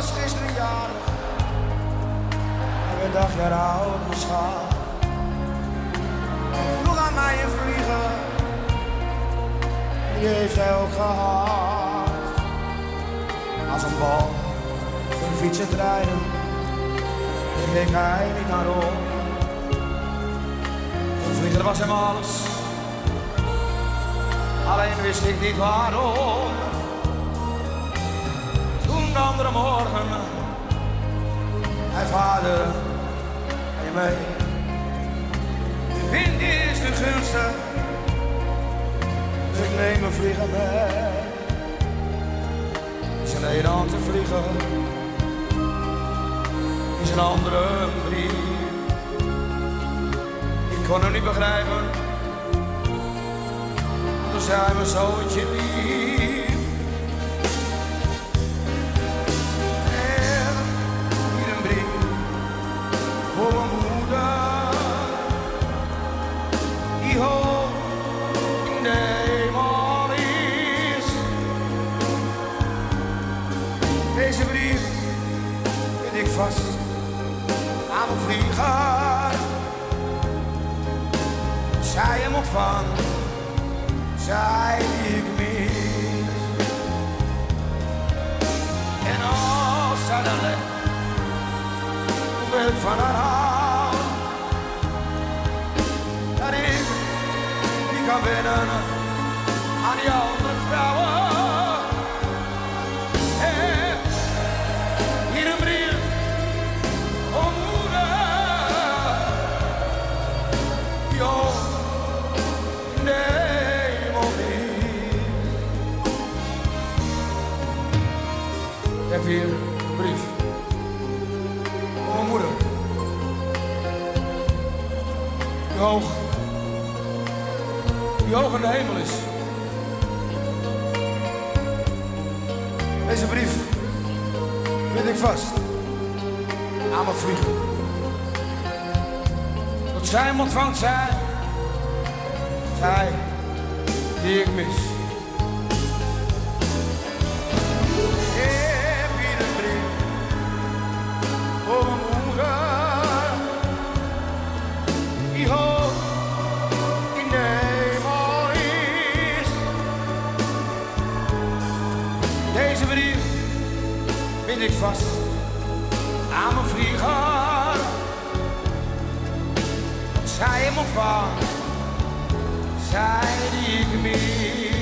was gisteren jarig. Hij werd 8 jaar oud, mijn schat. Hij vroeg aan mij een vlieger. Die heeft hij ook gehad. Als een bal, zo'n fietsen rijden. Die keek hij niet naar om. Zo'n vlieger was hem alles. Alleen wist ik niet waarom. Toen de andere morgen, mijn vader, ga je mee? De wind is de gunste, dus ik neem mijn vlieger mee. Is een Nederland te vliegen, is een andere brief. Ik kon hem niet begrijpen. Toen zei mijn zoontje lief. En hier een brief voor mijn moeder, die hoog in de hemel is. Deze brief vind ik vast aan mijn vlieger. Zij hem ontvangt, zij die ik mis. En als zij dan legt, hoeveel ik van haar hou, dat ik niet kan wennen aan die andere vrouwen. En hier een brief, oh moeder, joh, nee. Ik heb hier een brief voor mijn moeder, die hoog in de hemel is. Deze brief bind ik vast aan mijn vlieger. Tot zij hem ontvangt, zij die ik mis. Voor mijn moeder, die hoog in de hemel is. Deze brief bind ik vast aan mijn vlieger. Zij hem ontvangt, zij die ik mis.